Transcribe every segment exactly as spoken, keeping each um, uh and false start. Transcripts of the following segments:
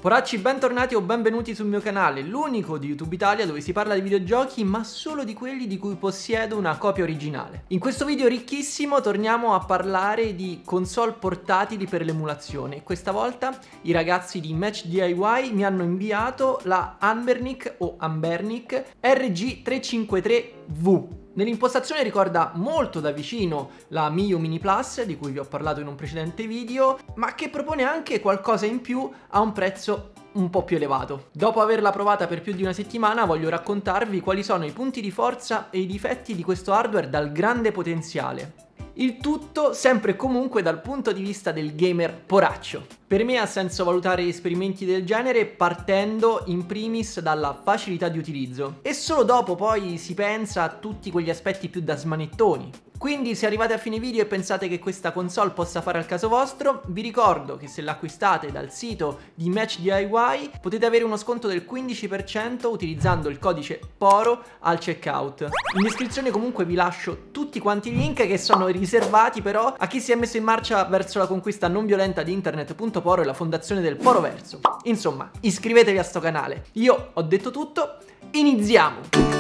Poracci, bentornati o benvenuti sul mio canale, l'unico di YouTube Italia dove si parla di videogiochi ma solo di quelli di cui possiedo una copia originale. In questo video ricchissimo torniamo a parlare di console portatili per l'emulazione. Questa volta i ragazzi di Match D I Y mi hanno inviato la Anbernic o Anbernic R G trecentocinquantatré V. Nell'impostazione ricorda molto da vicino la Miyoo Mini Plus, di cui vi ho parlato in un precedente video, ma che propone anche qualcosa in più a un prezzo un po' più elevato. Dopo averla provata per più di una settimana voglio raccontarvi quali sono i punti di forza e i difetti di questo hardware dal grande potenziale. Il tutto sempre e comunque dal punto di vista del gamer poraccio. Per me ha senso valutare esperimenti del genere partendo in primis dalla facilità di utilizzo e solo dopo poi si pensa a tutti quegli aspetti più da smanettoni. Quindi se arrivate a fine video e pensate che questa console possa fare al caso vostro, vi ricordo che se l'acquistate dal sito di Match D I Y potete avere uno sconto del quindici per cento utilizzando il codice PORO al checkout. In descrizione comunque vi lascio tutti quanti i link che sono riservati però a chi si è messo in marcia verso la conquista non violenta di internet.poro e la fondazione del Poroverso. Insomma, iscrivetevi a sto canale. Io ho detto tutto, iniziamo!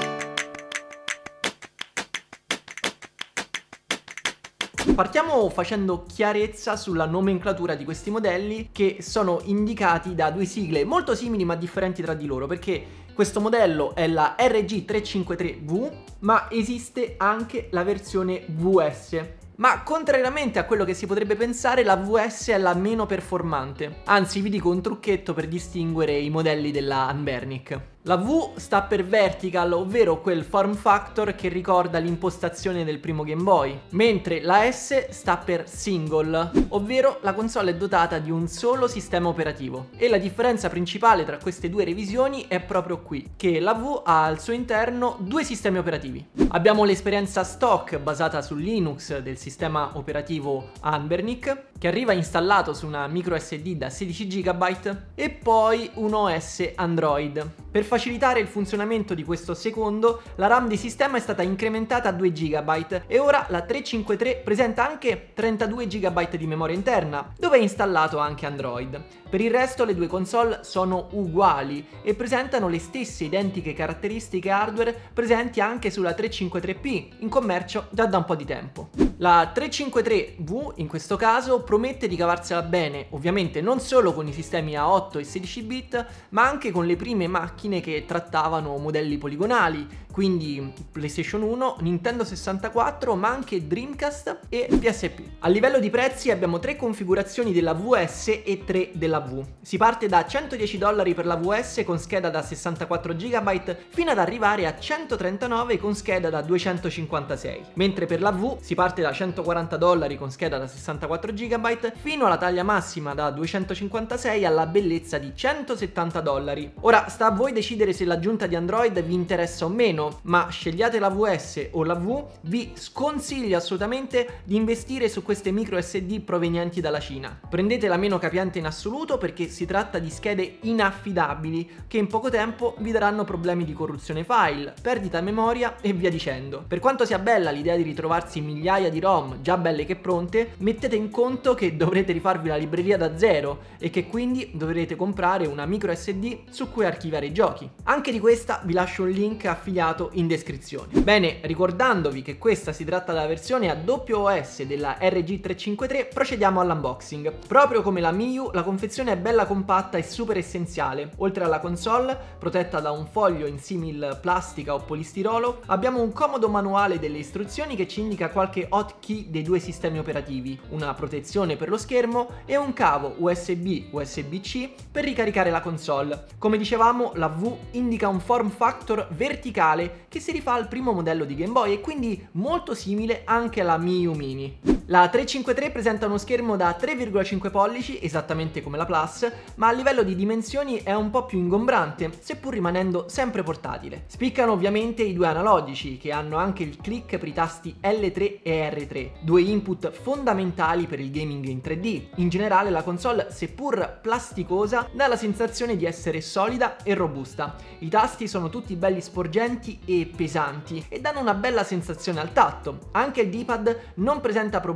Partiamo facendo chiarezza sulla nomenclatura di questi modelli che sono indicati da due sigle molto simili ma differenti tra di loro, perché questo modello è la R G trecentocinquantatré V, ma esiste anche la versione V S. Ma contrariamente a quello che si potrebbe pensare, la V S è la meno performante. Anzi, vi dico un trucchetto per distinguere i modelli della Anbernic. La V sta per vertical, ovvero quel form factor che ricorda l'impostazione del primo Game Boy, mentre la S sta per single, ovvero la console è dotata di un solo sistema operativo. E la differenza principale tra queste due revisioni è proprio qui, che la V ha al suo interno due sistemi operativi. Abbiamo l'esperienza stock basata su Linux del sistema operativo Anbernic, che arriva installato su una micro S D da sedici giga byte, e poi un O S Android. Per facilitare il funzionamento di questo secondo, la RAM di sistema è stata incrementata a due giga byte e ora la trecentocinquantatré presenta anche trentadue giga byte di memoria interna, dove è installato anche Android. Per il resto le due console sono uguali e presentano le stesse identiche caratteristiche hardware presenti anche sulla trecentocinquantatré P, in commercio già da un po' di tempo. La trecentocinquantatré V in questo caso promette di cavarsela bene, ovviamente non solo con i sistemi a otto e sedici bit, ma anche con le prime macchine che trattavano modelli poligonali, quindi PlayStation uno, Nintendo sessantaquattro, ma anche Dreamcast e P S P. A livello di prezzi abbiamo tre configurazioni della V S e tre della V. Si parte da centodieci dollari per la V S con scheda da sessantaquattro giga byte fino ad arrivare a centotrentanove con scheda da duecentocinquantasei, mentre per la V si parte da centoquaranta dollari con scheda da sessantaquattro giga byte fino alla taglia massima da duecentocinquantasei alla bellezza di centosettanta dollari. Ora sta a voi decidere se l'aggiunta di Android vi interessa o meno, ma scegliate la V S o la V, vi sconsiglio assolutamente di investire su queste micro S D provenienti dalla Cina. Prendete la meno capiente in assoluto perché si tratta di schede inaffidabili che in poco tempo vi daranno problemi di corruzione file, perdita memoria e via dicendo. Per quanto sia bella l'idea di ritrovarsi migliaia di ROM già belle che pronte, mettete in conto che dovrete rifarvi la libreria da zero e che quindi dovrete comprare una micro S D su cui archiviare i giochi. Anche di questa vi lascio un link affiliato in descrizione. Bene, ricordandovi che questa si tratta della versione a doppio O S della R G trecentocinquantatré, procediamo all'unboxing. Proprio come la Miyoo, la confezione è bella compatta e super essenziale. Oltre alla console, protetta da un foglio in simil plastica o polistirolo, abbiamo un comodo manuale delle istruzioni che ci indica qualche hotkey dei due sistemi operativi, una protezione per lo schermo e un cavo U S B U S B C per ricaricare la console. Come dicevamo, la V indica un form factor verticale che si rifà al primo modello di Game Boy e quindi molto simile anche alla Miyoo Mini. La trecentocinquantatré presenta uno schermo da tre virgola cinque pollici, esattamente come la Plus, ma a livello di dimensioni è un po' più ingombrante, seppur rimanendo sempre portatile. Spiccano ovviamente i due analogici, che hanno anche il click per i tasti L tre e R tre, due input fondamentali per il gaming in tre D. In generale la console, seppur plasticosa, dà la sensazione di essere solida e robusta. I tasti sono tutti belli sporgenti e pesanti e danno una bella sensazione al tatto. Anche il D-pad non presenta problemi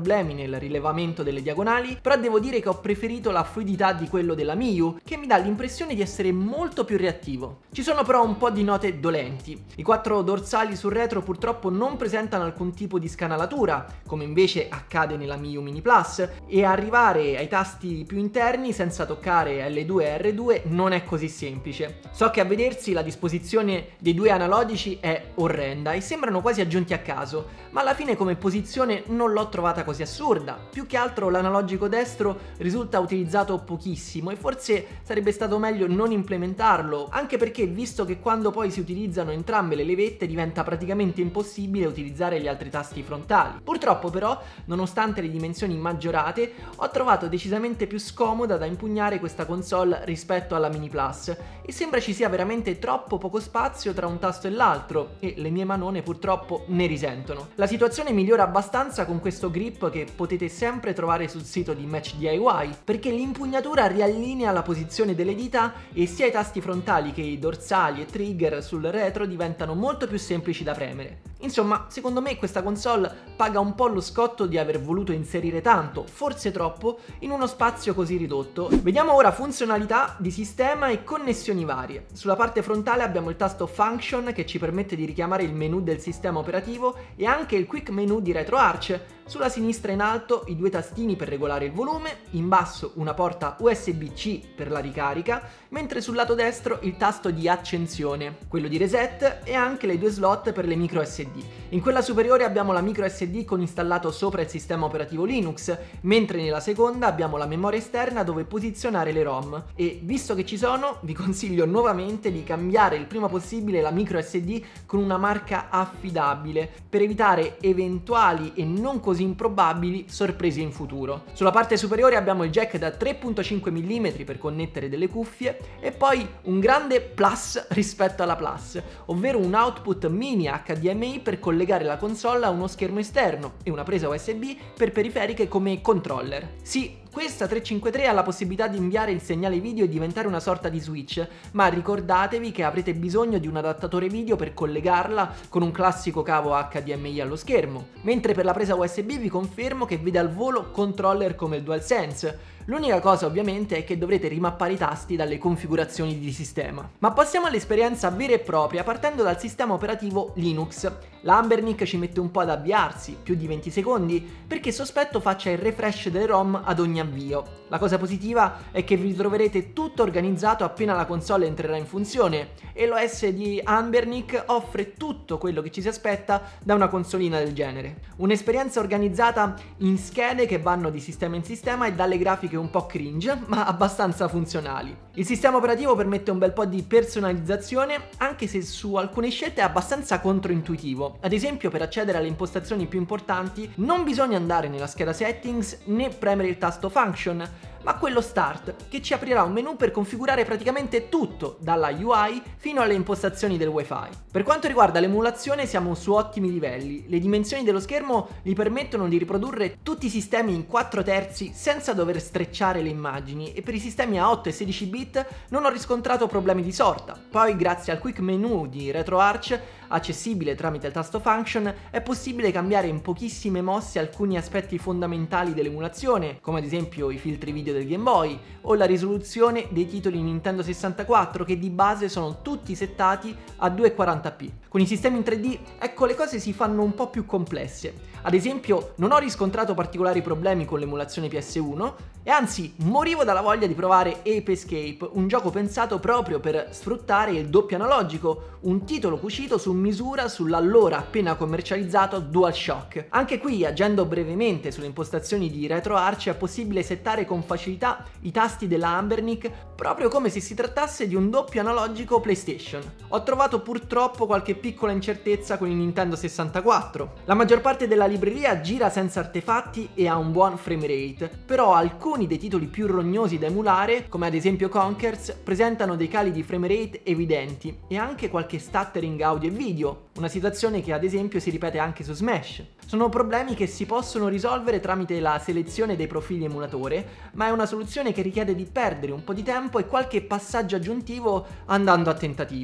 problemi nel rilevamento delle diagonali, però devo dire che ho preferito la fluidità di quello della Miyoo, che mi dà l'impressione di essere molto più reattivo. Ci sono però un po' di note dolenti. I quattro dorsali sul retro purtroppo non presentano alcun tipo di scanalatura, come invece accade nella Miyoo Mini Plus, e arrivare ai tasti più interni senza toccare L due e R due non è così semplice. So che a vedersi la disposizione dei due analogici è orrenda e sembrano quasi aggiunti a caso, ma alla fine come posizione non l'ho trovata così assurda. Più che altro l'analogico destro risulta utilizzato pochissimo e forse sarebbe stato meglio non implementarlo, anche perché visto che quando poi si utilizzano entrambe le levette diventa praticamente impossibile utilizzare gli altri tasti frontali. Purtroppo però, nonostante le dimensioni maggiorate, ho trovato decisamente più scomoda da impugnare questa console rispetto alla Mini Plus e sembra ci sia veramente troppo poco spazio tra un tasto e l'altro e le mie manone purtroppo ne risentono. La situazione migliora abbastanza con questo grip che potete sempre trovare sul sito di Match D I Y, perché l'impugnatura riallinea la posizione delle dita e sia i tasti frontali che i dorsali e trigger sul retro diventano molto più semplici da premere. Insomma, secondo me questa console paga un po' lo scotto di aver voluto inserire tanto, forse troppo, in uno spazio così ridotto. Vediamo ora funzionalità di sistema e connessioni varie. Sulla parte frontale abbiamo il tasto Function che ci permette di richiamare il menu del sistema operativo e anche il Quick Menu di RetroArch. Sulla sinistra in alto i due tastini per regolare il volume, in basso una porta U S B C per la ricarica, mentre sul lato destro il tasto di accensione, quello di reset e anche le due slot per le micro S D. In quella superiore abbiamo la micro S D con installato sopra il sistema operativo Linux, mentre nella seconda abbiamo la memoria esterna dove posizionare le ROM e visto che ci sono vi consiglio nuovamente di cambiare il prima possibile la micro S D con una marca affidabile per evitare eventuali e non così improbabili sorprese in futuro. Sulla parte superiore abbiamo il jack da tre virgola cinque millimetri per connettere delle cuffie e poi un grande plus rispetto alla Plus, ovvero un output mini H D M I per collegare la console a uno schermo esterno e una presa U S B per periferiche come controller. Sì, questa trecentocinquantatré ha la possibilità di inviare il segnale video e diventare una sorta di switch, ma ricordatevi che avrete bisogno di un adattatore video per collegarla con un classico cavo H D M I allo schermo, mentre per la presa U S B vi confermo che vede al volo controller come il DualSense. L'unica cosa ovviamente è che dovrete rimappare i tasti dalle configurazioni di sistema. Ma passiamo all'esperienza vera e propria partendo dal sistema operativo Linux. L'Ambernic ci mette un po' ad avviarsi, più di venti secondi, perché sospetto faccia il refresh delle ROM ad ogni avvio. La cosa positiva è che vi troverete tutto organizzato appena la console entrerà in funzione e l'O S di Ambernic offre tutto quello che ci si aspetta da una consolina del genere. Un'esperienza organizzata in schede che vanno di sistema in sistema e dalle grafiche un po' cringe, ma abbastanza funzionali. Il sistema operativo permette un bel po' di personalizzazione, anche se su alcune scelte è abbastanza controintuitivo. Ad esempio, per accedere alle impostazioni più importanti non bisogna andare nella scheda Settings né premere il tasto Function, ma quello Start, che ci aprirà un menu per configurare praticamente tutto, dalla U I fino alle impostazioni del Wi-Fi. Per quanto riguarda l'emulazione siamo su ottimi livelli, le dimensioni dello schermo gli permettono di riprodurre tutti i sistemi in quattro terzi senza dover strecciare le immagini e per i sistemi a otto e sedici bit non ho riscontrato problemi di sorta. Poi grazie al Quick Menu di RetroArch, accessibile tramite il tasto Function, è possibile cambiare in pochissime mosse alcuni aspetti fondamentali dell'emulazione, come ad esempio i filtri video del Game Boy o la risoluzione dei titoli Nintendo sessantaquattro che di base sono tutti settati a duecentoquaranta p. Con i sistemi in tre D, ecco, le cose si fanno un po' più complesse. Ad esempio, non ho riscontrato particolari problemi con l'emulazione P S uno e anzi morivo dalla voglia di provare Ape Escape, un gioco pensato proprio per sfruttare il doppio analogico, un titolo cucito su misura sull'allora appena commercializzato DualShock. Anche qui, agendo brevemente sulle impostazioni di RetroArch, è possibile settare con facilità i tasti della Ambernic proprio come se si trattasse di un doppio analogico PlayStation. Ho trovato purtroppo qualche piccola incertezza con il Nintendo sessantaquattro. La maggior parte della libreria gira senza artefatti e ha un buon frame rate, però alcuni dei titoli più rognosi da emulare, come ad esempio Conkers, presentano dei cali di frame rate evidenti e anche qualche stuttering audio e video, una situazione che ad esempio si ripete anche su Smash. Sono problemi che si possono risolvere tramite la selezione dei profili emulatore, ma è una soluzione che richiede di perdere un po' di tempo e qualche passaggio aggiuntivo andando a tentativi.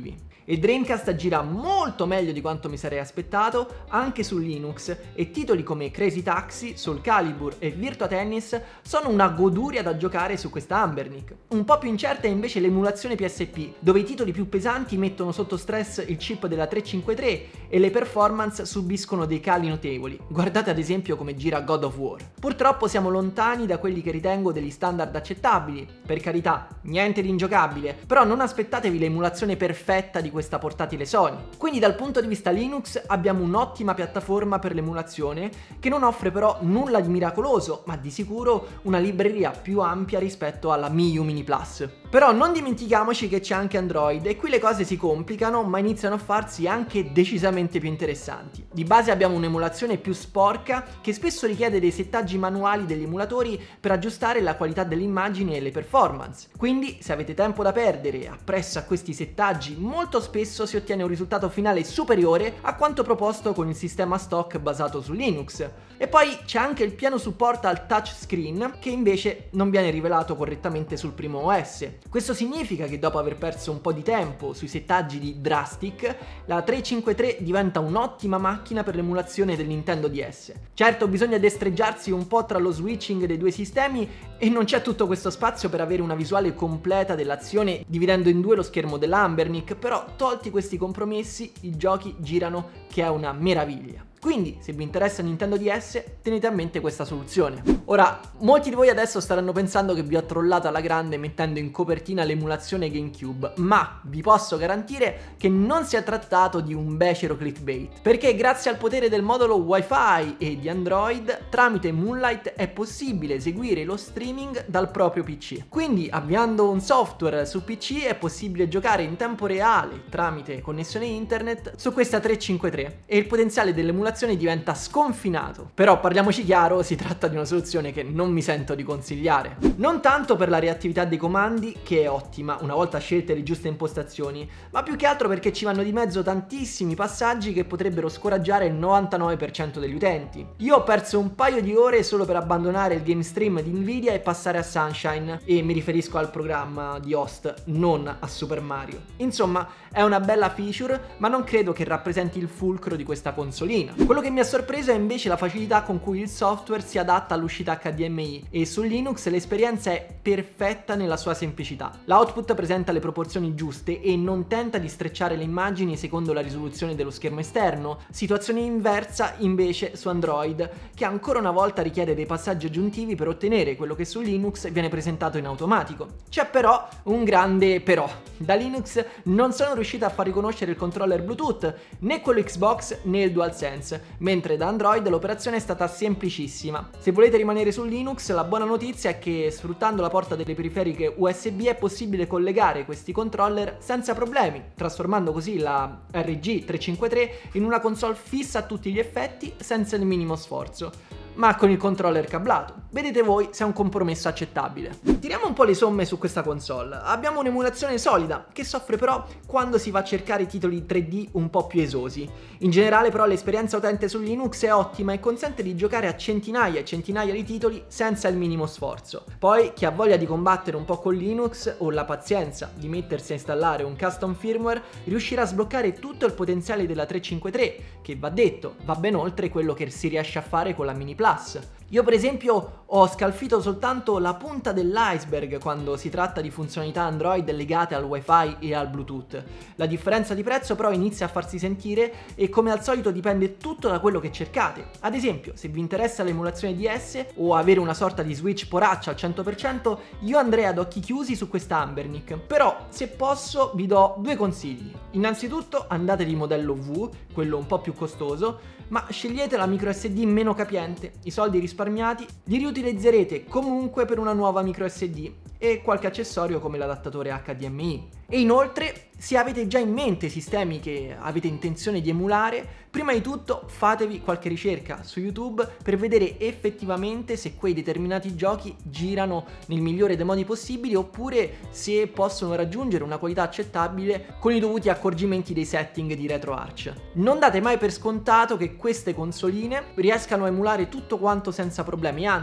e Dreamcast gira molto meglio di quanto mi sarei aspettato anche su Linux, e titoli come Crazy Taxi, Soul Calibur e Virtua Tennis sono una goduria da giocare su questa Anbernic. Un po' più incerta è invece l'emulazione P S P, dove i titoli più pesanti mettono sotto stress il chip della trecentocinquantatré e le performance subiscono dei cali notevoli. Guardate ad esempio come gira God of War. Purtroppo siamo lontani da quelli che ritengo degli standard accettabili. Per carità, niente di ingiocabile, però non aspettatevi l'emulazione perfetta di questa portatile Sony. Quindi dal punto di vista Linux abbiamo un'ottima piattaforma per l'emulazione, che non offre però nulla di miracoloso, ma di sicuro una libreria più ampia rispetto alla Mii U Mini Plus. Però non dimentichiamoci che c'è anche Android, e qui le cose si complicano, ma iniziano a farsi anche decisamente più interessanti. Di base abbiamo un'emulazione più sporca, che spesso richiede dei settaggi manuali degli emulatori per aggiustare la qualità delle immagini e le performance. Quindi, se avete tempo da perdere appresso a questi settaggi, molto spesso si ottiene un risultato finale superiore a quanto proposto con il sistema stock basato su Linux. E poi c'è anche il pieno supporto al touchscreen, che invece non viene rivelato correttamente sul primo O S. Questo significa che dopo aver perso un po' di tempo sui settaggi di Drastic, la trecentocinquantatré diventa un'ottima macchina per l'emulazione del Nintendo D S. Certo, bisogna destreggiarsi un po' tra lo switching dei due sistemi, e non c'è tutto questo spazio per avere una visuale completa dell'azione dividendo in due lo schermo dell'Anbernic, però tolti questi compromessi i giochi girano che è una meraviglia. Quindi, se vi interessa Nintendo D S, tenete a mente questa soluzione. Ora, molti di voi adesso staranno pensando che vi ho trollato alla grande mettendo in copertina l'emulazione GameCube, ma vi posso garantire che non si è trattato di un becero clickbait, perché grazie al potere del modulo Wi-Fi e di Android, tramite Moonlight è possibile eseguire lo streaming dal proprio P C. Quindi, avviando un software su P C, è possibile giocare in tempo reale tramite connessione internet su questa trecentocinquantatré, e il potenziale dell'emulazione diventa sconfinato. Però parliamoci chiaro, si tratta di una soluzione che non mi sento di consigliare. Non tanto per la reattività dei comandi, che è ottima una volta scelte le giuste impostazioni, ma più che altro perché ci vanno di mezzo tantissimi passaggi che potrebbero scoraggiare il novantanove per cento degli utenti. Io ho perso un paio di ore solo per abbandonare il game stream di Nvidia e passare a Sunshine, e mi riferisco al programma di host, non a Super Mario. Insomma, è una bella feature, ma non credo che rappresenti il fulcro di questa consolina. Quello che mi ha sorpreso è invece la facilità con cui il software si adatta all'uscita H D M I, e su Linux l'esperienza è perfetta nella sua semplicità. L'output presenta le proporzioni giuste e non tenta di strecciare le immagini secondo la risoluzione dello schermo esterno, situazione inversa invece su Android, che ancora una volta richiede dei passaggi aggiuntivi per ottenere quello che su Linux viene presentato in automatico. C'è però un grande però. Da Linux non sono riuscito a far riconoscere il controller Bluetooth, né quello Xbox né il DualSense, mentre da Android l'operazione è stata semplicissima. Se volete rimanere su Linux, la buona notizia è che sfruttando la porta delle periferiche U S B è possibile collegare questi controller senza problemi, trasformando così la R G trecentocinquantatré in una console fissa a tutti gli effetti senza il minimo sforzo, ma con il controller cablato. Vedete voi se è un compromesso accettabile. Tiriamo un po' le somme su questa console. Abbiamo un'emulazione solida, che soffre però quando si va a cercare titoli tre D un po' più esosi. In generale però l'esperienza utente su Linux è ottima e consente di giocare a centinaia e centinaia di titoli senza il minimo sforzo. Poi chi ha voglia di combattere un po' con Linux o la pazienza di mettersi a installare un custom firmware riuscirà a sbloccare tutto il potenziale della trecentocinquantatré, che va detto, va ben oltre quello che si riesce a fare con la Mini Plus. Io per esempio ho scalfito soltanto la punta dell'iceberg quando si tratta di funzionalità Android legate al Wi-Fi e al Bluetooth. La differenza di prezzo però inizia a farsi sentire, e come al solito dipende tutto da quello che cercate. Ad esempio, se vi interessa l'emulazione D S o avere una sorta di Switch poraccia al cento per cento, io andrei ad occhi chiusi su questa Anbernic. Però, se posso, vi do due consigli. Innanzitutto andate di modello V, quello un po' più costoso, ma scegliete la micro S D meno capiente. I soldi risparmiati li riutilizzerete comunque per una nuova micro S D e qualche accessorio come l'adattatore H D M I. E inoltre, se avete già in mente sistemi che avete intenzione di emulare, prima di tutto fatevi qualche ricerca su YouTube per vedere effettivamente se quei determinati giochi girano nel migliore dei modi possibili, oppure se possono raggiungere una qualità accettabile con i dovuti accorgimenti dei setting di RetroArch. Non date mai per scontato che queste consoline riescano a emulare tutto quanto senza problemi, anzi,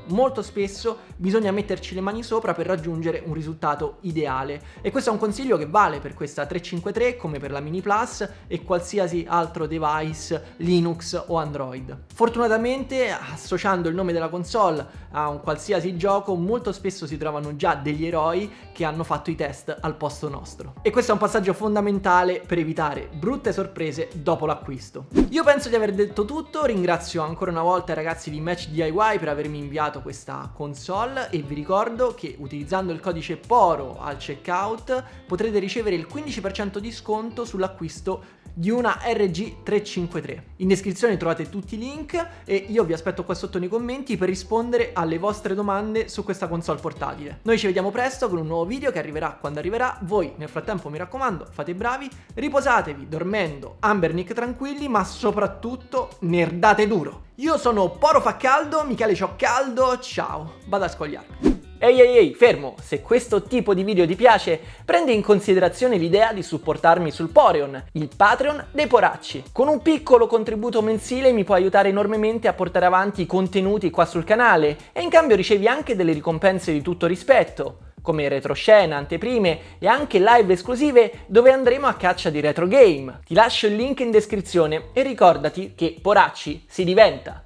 molto spesso bisogna metterci le mani sopra per raggiungere un risultato ideale, e questo è un consiglio che vale per questa trecentocinquantatré come per la Mini Plus e qualsiasi altro device Linux o Android. Fortunatamente, associando il nome della console a un qualsiasi gioco, molto spesso si trovano già degli eroi che hanno fatto i test al posto nostro, e questo è un passaggio fondamentale per evitare brutte sorprese dopo l'acquisto. Io penso di aver detto tutto, ringrazio ancora una volta i ragazzi di Match D I Y per avermi inviato questa console e vi ricordo che utilizzando il codice PORO al checkout potrete ricevere il quindici per cento di sconto sull'acquisto di una R G trecentocinquantatré. In descrizione trovate tutti i link e io vi aspetto qua sotto nei commenti per rispondere alle vostre domande su questa console portatile. Noi ci vediamo presto con un nuovo video che arriverà quando arriverà. Voi nel frattempo, mi raccomando, fate i bravi, riposatevi dormendo Ambernic tranquilli, ma soprattutto nerdate duro. Io sono Poro fa caldo, Michele Ciocaldo, ciao, vado a scogliarmi. Ehi ehi ehi, fermo! Se questo tipo di video ti piace, prendi in considerazione l'idea di supportarmi sul Poreon, il Patreon dei poracci. Con un piccolo contributo mensile mi puoi aiutare enormemente a portare avanti i contenuti qua sul canale e in cambio ricevi anche delle ricompense di tutto rispetto, come retroscena, anteprime e anche live esclusive dove andremo a caccia di retro game. Ti lascio il link in descrizione e ricordati che poracci si diventa!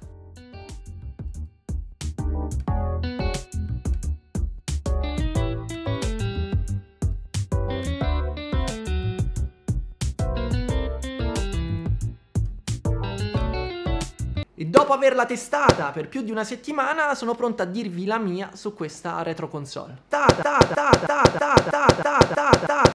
E dopo averla testata per più di una settimana sono pronta a dirvi la mia su questa retro console. Ta ta ta ta ta ta ta ta ta ta.